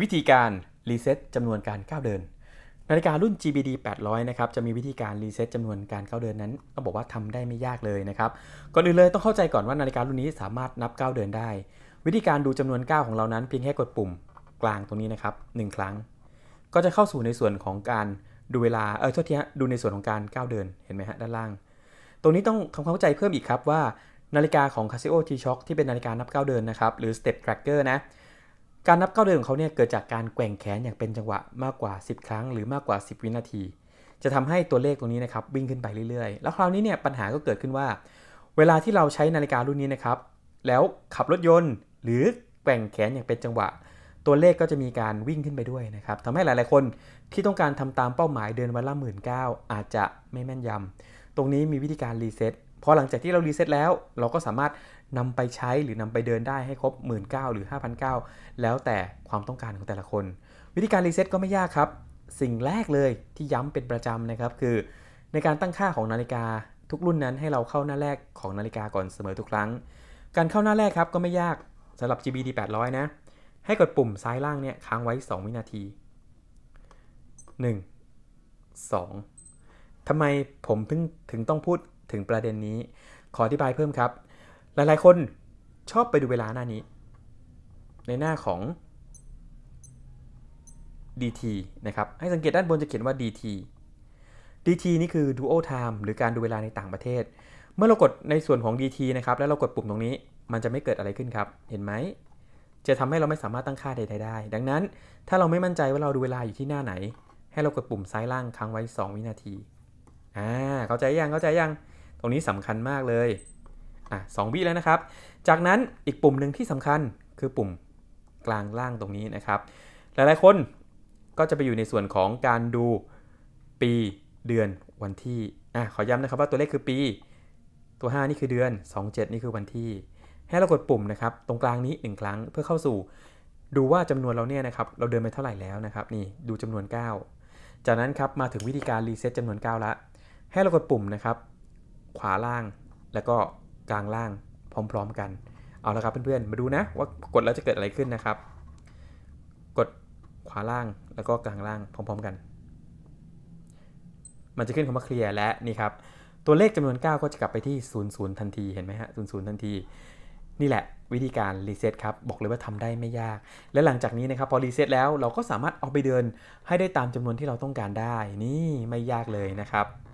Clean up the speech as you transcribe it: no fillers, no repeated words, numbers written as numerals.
วิธีการรีเซ็ตจำนวนการก้าวเดินนาฬิการุ่น GBD 800นะครับจะมีวิธีการรีเซ็ตจำนวนการก้าวเดินนั้นก็บอกว่าทำได้ไม่ยากเลยนะครับก่อนอื่นเลยต้องเข้าใจก่อนว่านาฬิการุ่นนี้สามารถนับก้าวเดินได้วิธีการดูจำนวนก้าวของเรานั้นเพียงแค่กดปุ่มกลางตรงนี้นะครับ1ครั้งก็จะเข้าสู่ในส่วนของการดูเวลาโทษทีฮะดูในส่วนของการก้าวเดินเห็นไหมฮะด้านล่างตรงนี้ต้องทำความเข้าใจเพิ่มอีกครับว่านาฬิกาของ Casio G-Shock ที่เป็นนาฬิกานับก้าวเดินนะครับหรือ Step Tracker นะการนับก้าวเดินของเขาเนี่ยเกิดจากการแกว่งแขนอย่างเป็นจังหวะมากกว่า10ครั้งหรือมากกว่า10วินาทีจะทำให้ตัวเลขตรงนี้นะครับวิ่งขึ้นไปเรื่อยๆแล้วคราวนี้เนี่ยปัญหาก็เกิดขึ้นว่าเวลาที่เราใช้นาฬิการุ่นนี้นะครับแล้วขับรถยนต์หรือแกว่งแขนอย่างเป็นจังหวะตัวเลขก็จะมีการวิ่งขึ้นไปด้วยนะครับทำให้หลายๆคนที่ต้องการทำตามเป้าหมายเดินวันละ 19,000 อาจจะไม่แม่นยำตรงนี้มีวิธีการรีเซ็ตพอหลังจากที่เรารีเซ็ตแล้วเราก็สามารถนำไปใช้หรือนำไปเดินได้ให้ครบ 19,000 หรือ 5,900 แล้วแต่ความต้องการของแต่ละคนวิธีการรีเซ็ตก็ไม่ยากครับสิ่งแรกเลยที่ย้ำเป็นประจำนะครับคือในการตั้งค่าของนาฬิกาทุกรุ่นนั้นให้เราเข้าหน้าแรกของนาฬิกาก่อนเสมอทุกครั้งการเข้าหน้าแรกครับก็ไม่ยากสำหรับ GBD 800นะให้กดปุ่มซ้ายล่างเนี่ยค้างไว้2วินาที1 2ทำไมผมถึงต้องพูดถึงประเด็นนี้ขออธิบายเพิ่มครับหลายๆคนชอบไปดูเวลาหน้านี้ในหน้าของ DT นะครับให้สังเกตด้านบนจะเขียนว่า DT นี่คือ Dual Time หรือการดูเวลาในต่างประเทศเมื่อเรากดในส่วนของ DT นะครับแล้วเรากดปุ่มตรงนี้มันจะไม่เกิดอะไรขึ้นครับเห็นไหมจะทำให้เราไม่สามารถตั้งค่าใดๆได้ดังนั้นถ้าเราไม่มั่นใจว่าเราดูเวลาอยู่ที่หน้าไหนให้เรากดปุ่มซ้ายล่างค้างไว้2วินาทีเข้าใจยังตรงนี้สำคัญมากเลย2วิแล้วนะครับจากนั้นอีกปุ่มหนึ่งที่สำคัญคือปุ่มกลางล่างตรงนี้นะครับหลายๆคนก็จะไปอยู่ในส่วนของการดูปีเดือนวันที่ขอย้ำนะครับว่าตัวเลขคือปีตัว5นี่คือเดือน27นี่คือวันที่ให้เรากดปุ่มนะครับตรงกลางนี้1ครั้งเพื่อเข้าสู่ดูว่าจำนวนเราเนี่ยนะครับเราเดินไปเท่าไหร่แล้วนะครับนี่ดูจำนวน9จากนั้นครับมาถึงวิธีการรีเซ็ตจำนวน9ละให้เรากดปุ่มนะครับขวาล่างแล้วก็กลางล่างพร้อมๆกันเอาละครับเพื่อนๆมาดูนะว่ากดแล้วจะเกิดอะไรขึ้นนะครับกดขวาล่างแล้วก็กลางล่างพร้อมๆกันมันจะขึ้นคำว่าเคลียร์และนี่ครับตัวเลขจำนวน9ก็จะกลับไปที่00ทันทีเห็นไหมฮะ00ทันทีนี่แหละวิธีการรีเซ็ตครับบอกเลยว่าทำได้ไม่ยากและหลังจากนี้นะครับพอรีเซ็ตแล้วเราก็สามารถเอาไปเดินให้ได้ตามจำนวนที่เราต้องการได้นี่ไม่ยากเลยนะครับ